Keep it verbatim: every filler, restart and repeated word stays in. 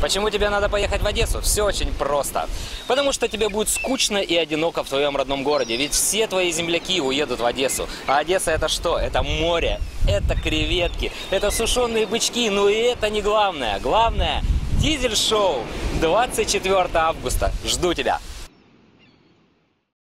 Почему тебе надо поехать в Одессу? Все очень просто. Потому что тебе будет скучно и одиноко в твоем родном городе. Ведь все твои земляки уедут в Одессу. А Одесса это что? Это море, это креветки, это сушеные бычки. Ну и это не главное. Главное — дизель-шоу двадцать четвёртого августа. Жду тебя.